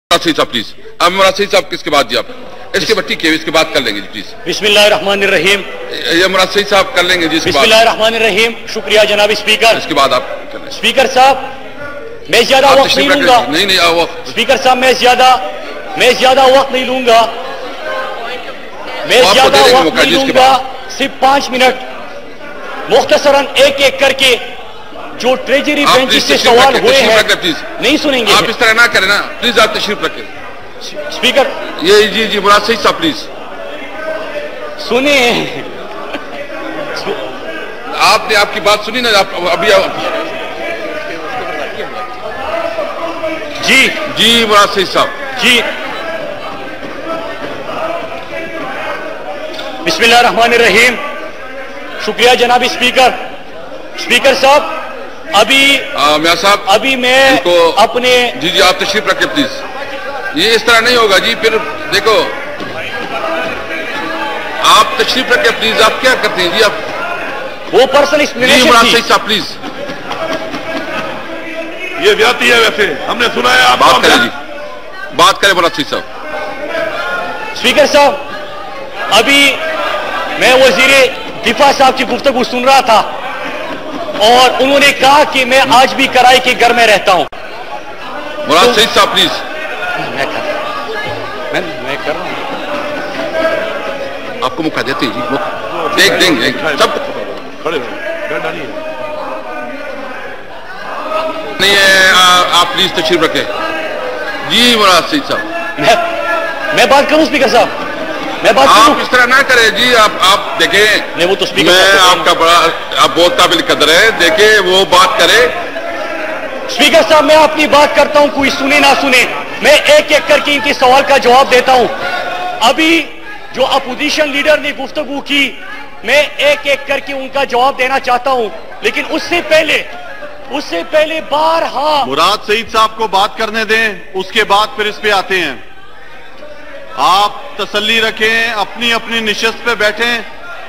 सही साहब प्लीज। अब मुराद सही साहब किसके बाद जी आप इसके बाद ठीक है, इसके बाद कर लेंगे जी प्लीज। बिस्मिल्लाहिर्रहमानिर्रहीम। ये मुराद सही साहब कर लेंगे जी इसके बाद। बिस्मिल्लाहिर्रहमानिर्रहीम। शुक्रिया जनाब स्पीकर। इसके बाद आप कर लेंगे। स्पीकर साहब मैं ज्यादा वक्त नहीं लूंगा। नहीं स्पीकर साहब मैं ज्यादा वक्त नहीं लूंगा। मैं ज्यादा वक्त नहीं लूंगा, सिर्फ 5 मिनट मुख्तसरन एक एक करके जो ट्रेजरी बेंच से सवाल हुए हैं नहीं सुनेंगे। आप इस तरह ना करें ना प्लीज, आप तशरीफ रखें। स्पीकर ये जी मुराद सही साहब प्लीज सुने। आपने आपकी बात सुनी ना, आप अभी जी मुराद सही साहब जी। बिस्मिल्लाहिर्रहमानिर्रहीम। शुक्रिया जनाब स्पीकर। स्पीकर साहब अभी मियां साहब अभी मैं अपने जी आप तशरीफ रखें प्लीज। ये इस तरह नहीं होगा जी, फिर देखो आप तशरीफ रखें प्लीज। आप क्या करते हैं जी आप वो पर्सन जी मुराद सही साहब प्लीज। ये व्याती है, वैसे हमने सुना है आप बात करें जी, बात करें मुराद सही साहब। स्पीकर साहब अभी मैं वजीर दिफा साहब की गुफ्तगू सुन रहा था और उन्होंने कहा कि मैं आज भी कराई के घर में रहता हूं। मुराद सही साहब प्लीज। मैं कर रहा हूं। आपको मौका देते हैं जी, देख देंगे सब खड़े नहीं है। आप प्लीज तशरीफ रखें जी मुराद सही साहब। मैं बात करूं स्पीकर साहब, मैं बात करूं। आप इस तरह ना करें जी। आप देखें नहीं वो तो स्पीकर मैं आपका बड़ा आप बहुत काबिल कदर है, देखे वो बात करे। स्पीकर साहब मैं अपनी बात करता हूं, कोई सुने ना सुने, मैं एक एक करके इनके सवाल का जवाब देता हूं। अभी जो अपोजिशन लीडर ने गुफ्तगू की मैं एक एक करके उनका जवाब देना चाहता हूं, लेकिन उससे पहले बारहा मुराद सईद साहब को बात करने दें, उसके बाद फिर इस पे आते हैं। आप तसल्ली रखें, अपनी अपनी निशस्त पे बैठें।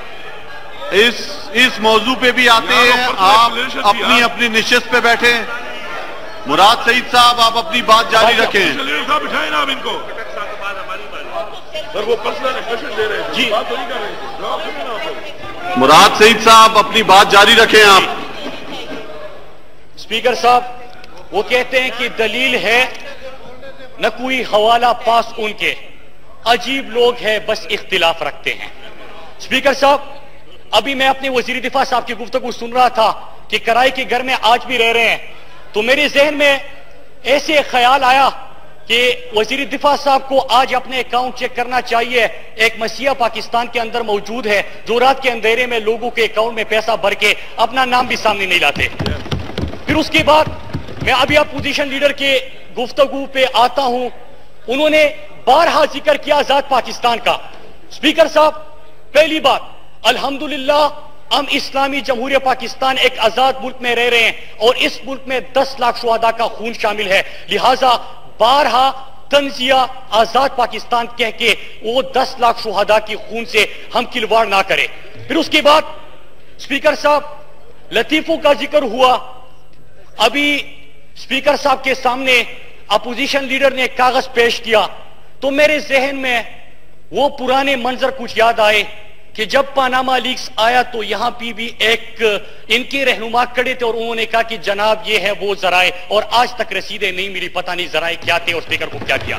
इस मौजू पे भी आते हैं, आप अपनी अपनी निशस्त पे बैठें। मुराद सईद साहब आप अपनी बात जारी रखें। बिठाएं ना आप इनको सर, वो पर्सनल क्वेश्चन दे रहे हैं जी, बात तो नहीं कर रहे। मुराद सईद साहब अपनी बात जारी रखें आप। स्पीकर साहब वो कहते हैं कि दलील है न कोई हवाला पास उनके, अजीब लोग हैं बस इख्तिलाफ रखते हैं। स्पीकर साहब अभी मैं अपने वजीर दिफा साहब की गुफ्तगू सुन रहा था कि कराई के घर में आज भी रह रहे हैं, तो मेरे जहन में ऐसे ख्याल आया कि वजीर दिफा साहब को आज अपने अकाउंट चेक करना चाहिए। एक मसीहा पाकिस्तान के अंदर मौजूद है जो रात के अंधेरे में लोगों के अकाउंट में पैसा भर के अपना नाम भी सामने नहीं लाते। फिर उसके बाद मैं अभी अपोजिशन लीडर के गुफ्तगू पे आता हूं। उन्होंने बारहा जिक्र किया आजाद पाकिस्तान का। स्पीकर साहब पहली बात अल्हम्दुलिल्लाह हम इस्लामी जमहूरिया पाकिस्तान एक आजाद मुल्क में रह रहे हैं और इस मुल्क में 10 लाख शुहदा का खून शामिल है, लिहाजा बारहा तंजिया आजाद पाकिस्तान कह के वो 10 लाख शुहदा की खून से हम खिलवाड़ ना करें। फिर उसके बाद स्पीकर साहब लतीफों का जिक्र हुआ। अभी स्पीकर साहब के सामने अपोजिशन लीडर ने कागज पेश किया तो मेरे जहन में वो पुराने मंजर कुछ याद आए कि जब पानामा लीक्स आया तो यहां पे भी एक इनके रहनुमा खड़े थे और उन्होंने कहा कि जनाब ये है वो जराए, और आज तक रसीदें नहीं मिली, पता नहीं जराए क्या थे और स्पीकर को क्या किया।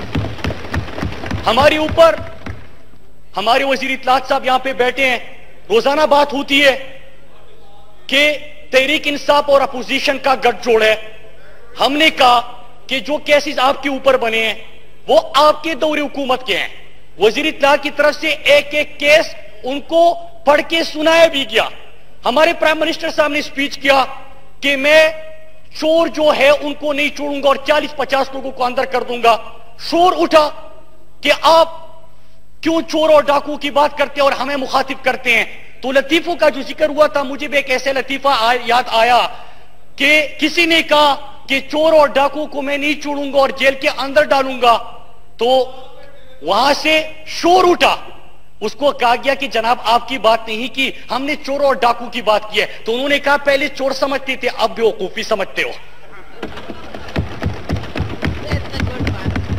हमारे ऊपर हमारे वजीर इत्तलात साहब यहां पे बैठे हैं, रोजाना बात होती है कि तहरीक इंसाफ और अपोजिशन का गठजोड़ है। हमने कहा कि जो केसेस आपके ऊपर बने हैं वो आपके दौरे हुकूमत के हैं। वजीर इत्तलात की तरफ से एक एक केस उनको पढ़ के सुनाया भी गया। हमारे प्राइम मिनिस्टर साहब ने स्पीच किया कि मैं चोर जो है उनको नहीं छोड़ूंगा और 40-50 लोगों को अंदर कर दूंगा। शोर उठा कि आप क्यों चोर और डाकू की बात करते हैं और हमें मुखातिब करते हैं। तो लतीफों का जो जिक्र हुआ था, मुझे भी एक ऐसे लतीफा याद आया कि किसी ने कहा कि चोर और डाकू को मैं नहीं छोड़ूंगा और जेल के अंदर डालूंगा, तो वहां से शोर उठा। उसको कहा गया कि जनाब आपकी बात नहीं की, हमने चोर और डाकू की बात की है। तो उन्होंने कहा पहले चोर समझते थे अब बेवकूफी समझते हो।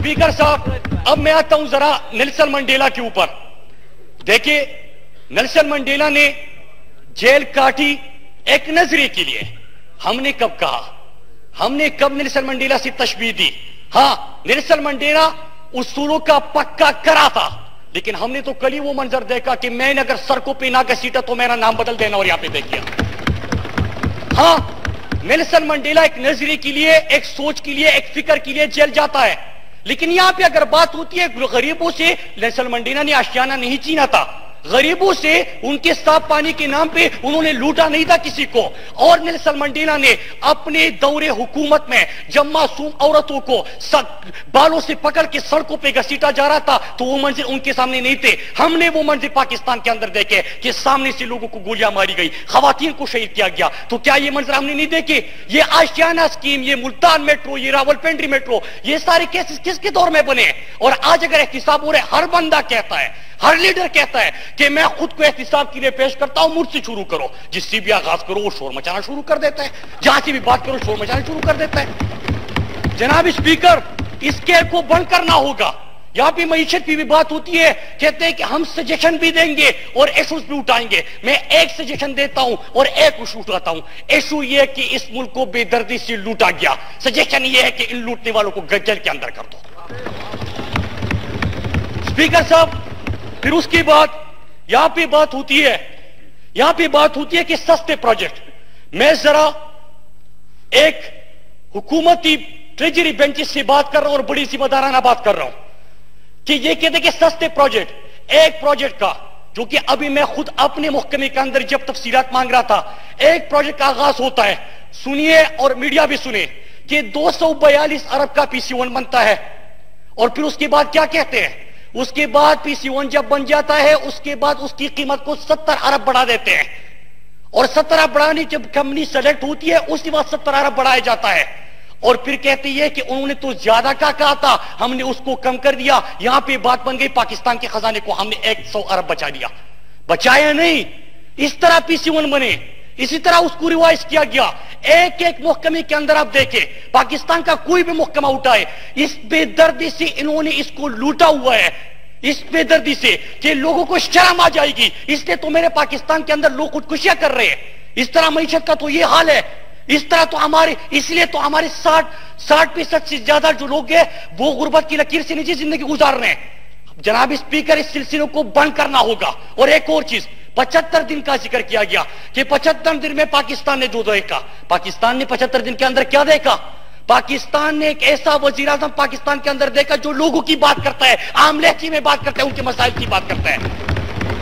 स्पीकर साहब, अब मैं आता हूं जरा नेल्सन मंडेला के ऊपर। देखिए, नेल्सन मंडेला ने जेल काटी एक नजरिए के लिए। हमने कब कहा, हमने कब नेल्सन मंडेला से तशबीह दी? हाँ, नेल्सन मंडेला उसूलों का पक्का करा था, लेकिन हमने तो कल ही वो मंजर देखा कि मैंने अगर सड़कों पे ना घसीटा तो मेरा नाम बदल देना। और यहां पे देखिए, हाँ, नेल्सन मंडेला एक नजरिए के लिए, एक सोच के लिए, एक फिक्र के लिए जेल जाता है, लेकिन यहां पे अगर बात होती है गरीबों से, नेल्सन मंडेला ने आशियाना नहीं छीना था। गरीबों से उनके साफ पानी के नाम पे उन्होंने लूटा नहीं था किसी को। और नेल्सन मंडेला ने अपने दौरे हुकूमत में जब मासूम औरतों को बालों से पकड़ के सड़कों पे घसीटा जा रहा था तो वो मंजर उनके सामने नहीं थे। हमने वो मंजर पाकिस्तान के अंदर देखे कि सामने से लोगों को गोलियां मारी गई, खवातीन को शहीद किया गया। तो क्या ये मंजर हमने नहीं देखे? ये आशियाना स्कीम, ये मुल्तान मेट्रो, ये रावलपिंडी मेट्रो, ये सारे केसेस किसके दौर में बने? और आज अगर एहतिसाब हो रहे, हर बंदा कहता है, हर लीडर कहता है कि मैं खुद को एहतिसाब के लिए पेश करता हूं, मुझसे शुरू करो। जिससे भी आगाज करो वो शोर मचाना शुरू कर देता है, जहां से भी बात करो शोर मचाना शुरू कर देता है। जनाब स्पीकर, इस खेल को बंद करना होगा। यहां पे मईशत की भी बात होती है, कहते हैं कि हम सजेशन भी देंगे और इशूज भी उठाएंगे। मैं एक सजेशन देता हूं और एक इशू उठाता हूं। इशू यह है कि इस मुल्क को बेदर्दी से लूटा गया। सजेशन यह है कि इन लूटने वालों को जेल के अंदर कर दो। स्पीकर साहब, फिर उसके बाद यहां पे बात होती है, यहां पे बात होती है कि सस्ते प्रोजेक्ट। मैं जरा एक हुकूमती ट्रेजरी बेंचेस से बात कर रहा हूं और बड़ी जिम्मेदाराना बात कर रहा हूं कि ये कहते कि सस्ते प्रोजेक्ट, एक प्रोजेक्ट का जो कि अभी मैं खुद अपने महकमे के अंदर जब तफसीलात मांग रहा था, एक प्रोजेक्ट का आगाज होता है, सुनिए और मीडिया भी सुने, कि 242 अरब का PC1 बनता है। और फिर उसके बाद क्या कहते हैं? उसके बाद PC1 जब बन जाता है, उसके बाद उसकी कीमत को 70 अरब बढ़ा देते हैं। और 70 अरब बढ़ाने जब कंपनी सेलेक्ट होती है, उसी बात 70 अरब बढ़ाया जाता है। और फिर कहती है कि उन्होंने तो ज्यादा का कहा था, हमने उसको कम कर दिया। यहां पे बात बन गई, पाकिस्तान के खजाने को हमने 100 अरब बचा दिया। बचाया नहीं, इस तरह PC1 बने, इसी तरह उसको रिवाइज किया गया। एक एक महकमे के अंदर आप देखें, पाकिस्तान का कोई भी महकमा उठाए, इस बेदर्दी से इन्होंने इसको लूटा हुआ है, इस बेदर्दी से कि लोगों को शर्म आ जाएगी। इसलिए तो मेरे पाकिस्तान के अंदर लोग खुदकुशियां कर रहे हैं। इस तरह मईशत का तो ये हाल है, इस तरह तो हमारे, इसलिए तो हमारे 60% से ज्यादा जो लोग हैं वो गुर्बत की लकीर से नीचे जिंदगी गुजार रहे हैं। जनाब स्पीकर, इस सिलसिले को बंद करना होगा। और एक और चीज, 75 दिन का जिक्र किया गया कि 75 दिन में पाकिस्तान ने जो देखा, पाकिस्तान ने 75 दिन के अंदर क्या देखा? पाकिस्तान ने एक ऐसा वजीर आजम पाकिस्तान के अंदर देखा जो लोगों की बात करता है, आम लहजे में बात करता है, उनके मसाइल की बात करता है।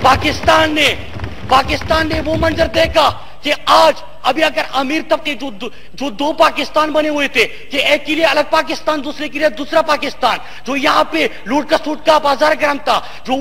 पाकिस्तान ने वो मंजर देखा कि आज अभी अगर अमीर तबके जो दो पाकिस्तान बने हुए थे कि एक के लिए अलग पाकिस्तान, दूसरे के लिए दूसरा पाकिस्तान, जो यहाँ पे लूट का बाजार गर्म था, जो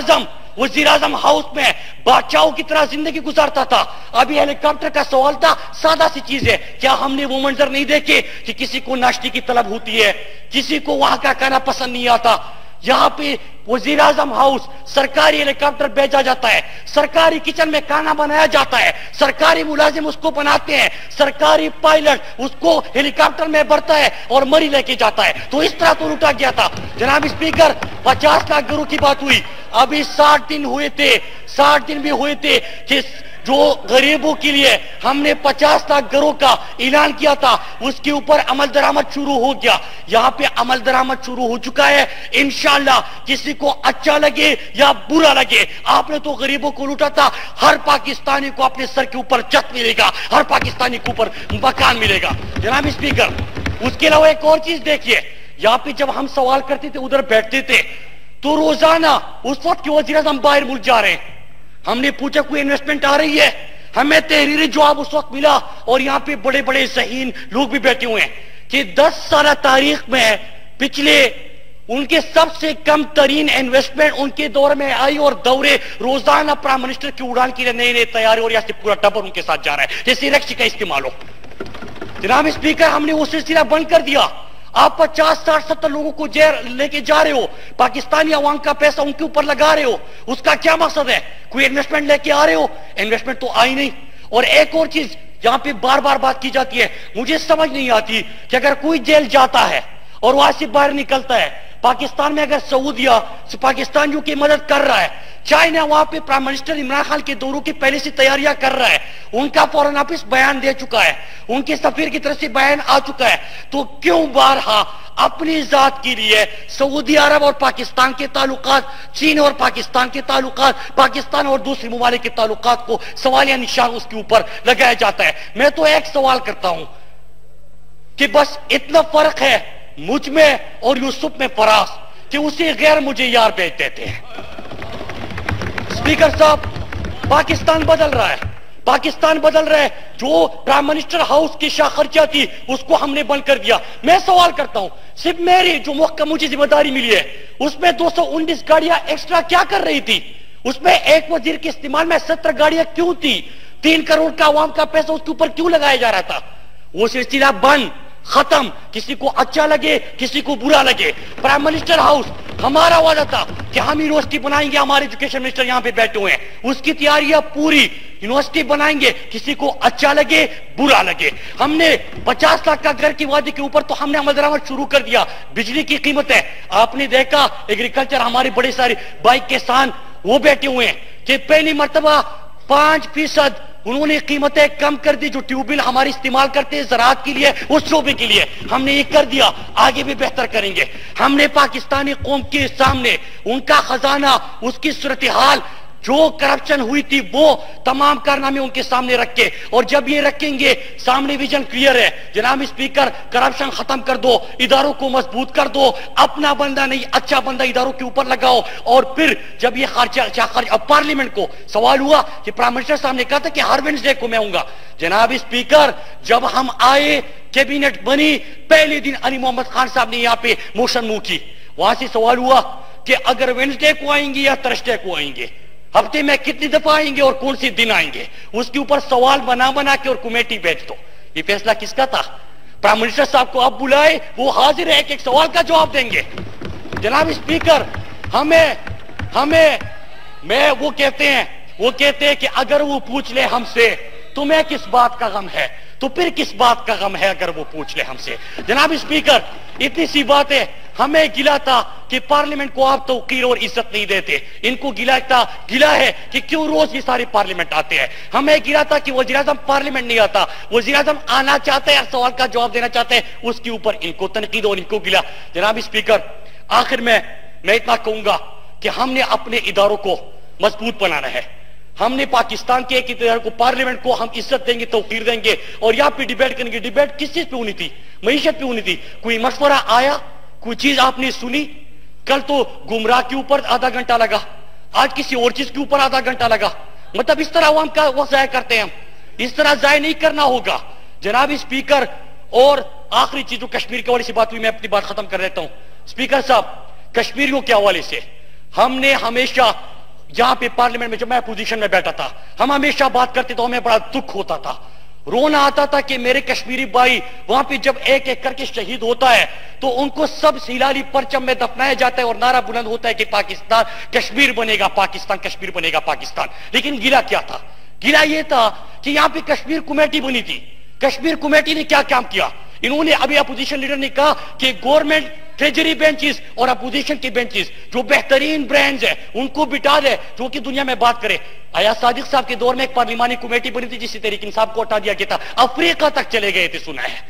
वजीर आजम हाउस में बादशाहों की तरह जिंदगी गुजारता था, अभी हेलीकॉप्टर का सवाल था। सादा सी चीज है, क्या हमने वो मंजर नहीं देखे कि किसी को नाश्ते की तलब होती है, किसी को वहां का खाना पसंद नहीं आता? यहां पे वजीर आजम हाउस, सरकारी हेलीकॉप्टर भेजा जाता है, सरकारी किचन में खाना बनाया जाता है, सरकारी मुलाजिम उसको बनाते हैं, सरकारी पायलट उसको हेलीकॉप्टर में भरता है और मरी लेके जाता है। तो इस तरह तो लूटा गया था। जनाब स्पीकर, 50 लाख घरों की बात हुई, अभी 60 दिन हुए थे, 60 दिन भी हुए थे कि जो गरीबों के लिए हमने 50 लाख घरों का ऐलान किया था, उसके ऊपर अमल दरामद शुरू हो गया। यहां पे अमल दरामद शुरू हो चुका है। इंशाअल्लाह, किसी को अच्छा लगे या बुरा लगे, आपने तो गरीबों को लूटा था, हर पाकिस्तानी को अपने सर के ऊपर छत मिलेगा, हर पाकिस्तानी के ऊपर मकान मिलेगा। जनाब स्पीकर, उसके अलावा एक और चीज देखिए, यहां पे जब हम सवाल करते थे, उधर बैठते थे, तो रोजाना उस वक्त के वजीर आज़म बाहर मुल्क जा रहे हैं, हमने पूछा कोई इन्वेस्टमेंट आ रही है, हमें तहरीरी जवाब उस वक्त मिला। और यहां पे बड़े बड़े ज़हीन लोग भी बैठे हुए हैं कि 10 साल तारीख में पिछले उनके सबसे कम तरीन इन्वेस्टमेंट उनके दौर में आई, और दौरे रोजाना प्राइम मिनिस्टर की उड़ान के लिए नई नई तैयारी, और यहां से पूरा टब्बर उनके साथ जा रहा है जैसे रक्सी का इस्तेमाल हो। जनाब स्पीकर, हमने वो सिलसिला बंद कर दिया। आप 50, 60, 70 लोगों को जेल लेके जा रहे हो, पाकिस्तानी अवाम का पैसा उनके ऊपर लगा रहे हो, उसका क्या मकसद है? कोई इन्वेस्टमेंट लेके आ रहे हो? इन्वेस्टमेंट तो आई नहीं। और एक और चीज जहां पे बार बार बात की जाती है, मुझे समझ नहीं आती कि अगर कोई जेल जाता है और वहां से बाहर निकलता है, पाकिस्तान में अगर सऊदिया पाकिस्तानियों की मदद कर रहा है, चाइना वहां पे प्राइम मिनिस्टर इमरान खान के दौरों की पहले से तैयारियां कर रहा है, उनका फॉरेन ऑफिस बयान दे चुका है, उनके सफीर की तरफ से बयान आ चुका है, तो क्यों बारहा अपनी जात के लिए सऊदी अरब और पाकिस्तान के ताल्लुकात, चीन और पाकिस्तान के ताल्लुकात, पाकिस्तान और दूसरे ममालिक के ताल्लुकात को सवालिया निशान उसके ऊपर लगाया जाता है? मैं तो एक सवाल करता हूं कि बस इतना फर्क है मुझ में और यूसुफ में फराज कि उसे गैर मुझे यार भेज देते हैं। स्पीकर साहब, पाकिस्तान बदल रहा है, पाकिस्तान बदल रहा है। जो प्राइम मिनिस्टर हाउस की शाखर्चा थी उसको हमने बंद कर दिया। मैं सवाल करता हूं, सिर्फ मेरी जो मुझे जिम्मेदारी मिली है उसमें 219 गाड़ियां एक्स्ट्रा क्या कर रही थी? उसमें एक वजीर के इस्तेमाल में 17 गाड़ियां क्यों थी? 3 करोड़ का आवाम का पैसा उसके ऊपर क्यों लगाया जा रहा था? वो सिलसिला बंद, खत्म। किसी को अच्छा लगे, किसी को बुरा लगे। प्राइम मिनिस्टर हाउस, हमारा वादा था कि हम यूनिवर्सिटी बनाएंगे, हमारे एजुकेशन मिनिस्टर यहां पे बैठे हुए हैं, उसकी तैयारियां पूरी, यूनिवर्सिटी बनाएंगे, किसी को अच्छा लगे बुरा लगे। हमने 50 लाख का घर की वादे के ऊपर तो हमने अमल दरामद शुरू कर दिया। बिजली की कीमत है, आपने देखा एग्रीकल्चर, हमारे बड़े सारे भाई किसान वो बैठे हुए हैं कि पहली मर्तबा 5% उन्होंने कीमतें कम कर दी। जो ट्यूबवेल हमारे इस्तेमाल करते हैं ज़राअत के लिए, उस शोबे के लिए हमने ये कर दिया, आगे भी बेहतर करेंगे। हमने पाकिस्तानी कौम के सामने उनका खजाना, उसकी सूरत हाल, जो करप्शन हुई थी, वो तमाम कारनामे उनके सामने रखे, और जब ये रखेंगे सामने विजन क्लियर है। जनाब स्पीकर, करप्शन खत्म कर दो, इदारों को मजबूत कर दो, अपना बंदा नहीं अच्छा बंदा इदारों के ऊपर लगाओ, और फिर जब ये खर्चा पार्लियामेंट को सवाल हुआ कि प्राइम मिनिस्टर साहब ने कहा था कि हर वेडनेसडे को मैं आऊंगा। जनाब स्पीकर, जब हम आए, कैबिनेट बनी, पहले दिन अली मोहम्मद खान साहब ने यहाँ पे मोशन मूव की। वहां से सवाल हुआ कि अगर वेडनेसडे को आएंगे या थर्सडे को आएंगे, हफ्ते में कितनी दफा आएंगे और कौन से दिन आएंगे, उसके ऊपर सवाल बना बना के और कमेटी भेज दो। ये फैसला किसका था? प्राइम मिनिस्टर साहब को आप बुलाए, वो हाजिर है, एक सवाल का जवाब देंगे। जनाब स्पीकर, वो कहते हैं कि अगर वो पूछ ले हमसे तुम्हें किस बात का गम है, तो फिर किस बात का गम है अगर वो पूछ ले हमसे। जनाब स्पीकर, इतनी सी बात है, हमें गिला था कि पार्लियामेंट को आप तौकीर और इज्जत नहीं देते। इनको गिला है कि क्यों रोज ये सारे पार्लियामेंट आते हैं। हमें गिला था कि वजीर आजम पार्लियामेंट नहीं आता, वजीर आजम आना चाहते हैं, सवाल का जवाब देना चाहते हैं, उसके ऊपर इनको तनकीद और इनको गिला। जनाब स्पीकर, आखिर में मैं इतना कहूंगा कि हमने अपने इदारों को मजबूत बनाना है। हमने पाकिस्तान के एक इदारे को, पार्लियामेंट को हम इज्जत देंगे, तौकीर देंगे, और यहाँ पे डिबेट करेंगे। डिबेट किस चीज पे होनी थी? मईशत पे होनी थी। कोई मशवरा आया, कोई चीज आपने सुनी? कल तो गुमराह के ऊपर आधा घंटा लगा, आज किसी और चीज के ऊपर आधा घंटा लगा। मतलब इस तरह अवाम का वक्त जाया करते हैं हम, इस तरह जाया नहीं करना होगा। जनाब स्पीकर, और आखिरी चीज जो कश्मीर के हवाले से बात हुई, मैं अपनी बात खत्म कर देता हूं। स्पीकर साहब, कश्मीरियों के हवाले से हमने हमेशा, जहां पे पार्लियामेंट में जब मैं पोजीशन में बैठा था, हम हमेशा बात करते तो हमें बड़ा दुख होता था, रोना आता था कि मेरे कश्मीरी भाई वहां पे जब एक एक करके शहीद होता है तो उनको सब हिलाली परचम में दफनाया जाता है और नारा बुलंद होता है कि पाकिस्तान कश्मीर बनेगा, पाकिस्तान कश्मीर बनेगा, पाकिस्तान। लेकिन गिला क्या था? गिला ये था कि यहां पे कश्मीर कमेटी बनी थी। कश्मीर कमेटी ने क्या काम किया? इन्होंने, अभी अपोजिशन लीडर ने कहा कि गवर्नमेंट ट्रेजरी बेंचेस और अपोजिशन के बेंचेस जो बेहतरीन ब्रांड्स है उनको बिठा दे, जो कि दुनिया में बात करे। अयाज सादिक साहब के दौर में एक पार्लिमानी कमेटी बनी थी जिससे तहरीक इंसाफ को हटा दिया गया था, अफ्रीका तक चले गए थे, सुना है।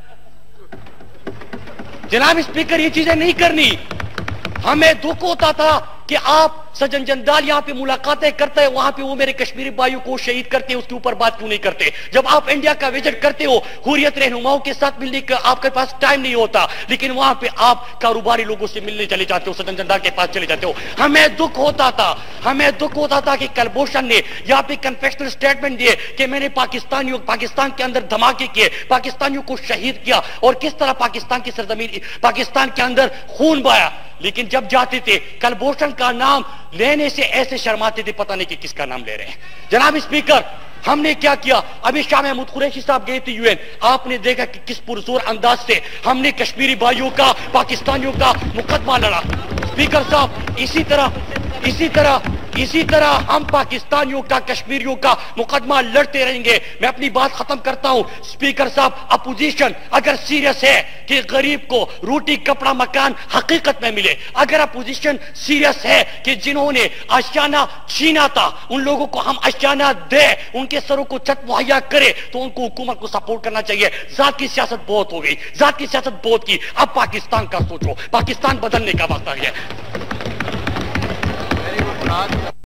जनाब स्पीकर, ये चीजें नहीं करनी। हमें दुख होता था कि आप सज्जन जंदाल यहाँ पे मुलाकातें करते हैं, वहां पे वो मेरे कश्मीरी भाइयों को शहीद करते हैं, उसके ऊपर बात क्यों नहीं करते? जब आप इंडिया का विजिट करते हो, हुर्रियत रहनुमाओं के साथ मिलने का आपके पास टाइम नहीं होता, लेकिन वहां पे आप कारोबारी लोगों से मिलने चले जाते हो, सज्जन जंदाल के पास चले जाते हो। हमें दुख होता था कि कलभूषण ने यहाँ पे कन्फेशनल स्टेटमेंट दिए कि मैंने पाकिस्तान के अंदर धमाके किए, पाकिस्तानियों को शहीद किया, और किस तरह पाकिस्तान की सरजमीन, पाकिस्तान के अंदर खून बहाया। लेकिन जब जाते थे कलभूषण का नाम लेने से ऐसे शर्माते थे, पता नहीं कि किसका नाम ले रहे हैं। जनाब स्पीकर, हमने क्या किया? अभी शाह महमूद कुरैशी साहब गए थे यूएन, आपने देखा कि किस पुरजोर अंदाज से हमने कश्मीरी भाइयों का, पाकिस्तानियों का मुकदमा लड़ा। स्पीकर साहब, इसी तरह اسی طرح ہم پاکستانیوں کا کشمیریوں کا مقدمہ لڑتے رہیں گے. میں اپنی بات ختم کرتا ہوں. اسپیکر صاحب, اپوزیشن اگر سیریس ہے کہ غریب کو روٹی کپڑا مکان حقیقت میں ملے, اگر اپوزیشن سیریس ہے کہ جنہوں نے اشیانہ چھینا تھا ان لوگوں کو ہم اشیانہ دے, ان کے سروں کو چھت مہیا کرے, تو ان کو حکومت کو سپورٹ کرنا چاہیے. ذات کی سیاست بہت ہو گئی, ذات کی سیاست بہت کی, اب پاکستان کا سوچو, پاکستان بدلنے کا وقت آ گیا ہے.